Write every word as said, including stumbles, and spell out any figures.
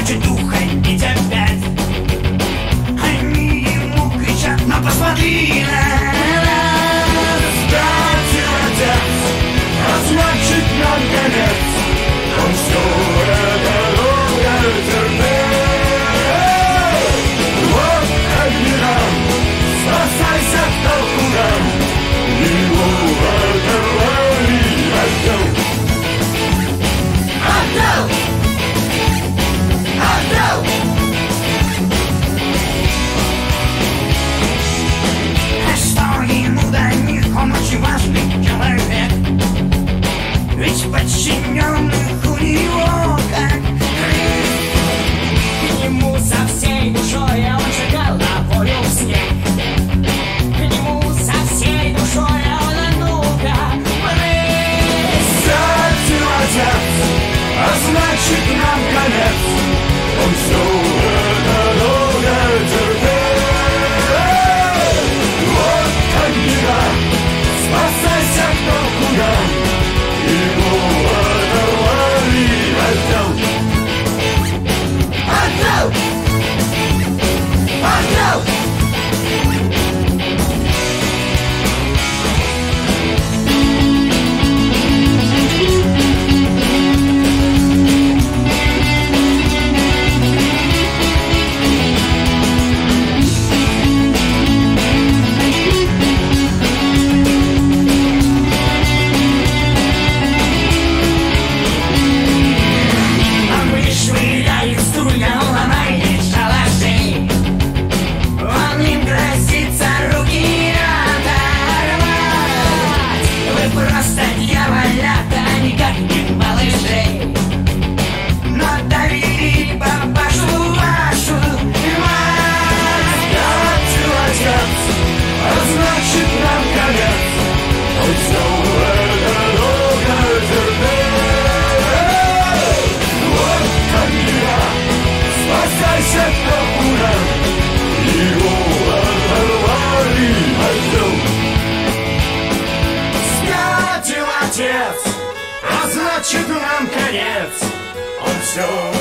значит уходить опять. Они ему кричат, но посмотри на нас. Спятил отец, а значит нам конец. Он все это долго терпел. Вот как не нам, спасайся кто куда. Его оторвали отдел. Отдел! Отдел! А что ему до них? Он очень важный человек. Ведь подчиненных у него как крыс. К нему со всей душой он шагал на волю в снег. К нему со всей душой он, а ну-ка, прыгай. Спятил отец, а значит нам конец. Он все это долго терпел. Вот как беда, спасайся кто куда. Его оторвали отдел. Отдел! Отдел! Отец, а значит нам конец. Он все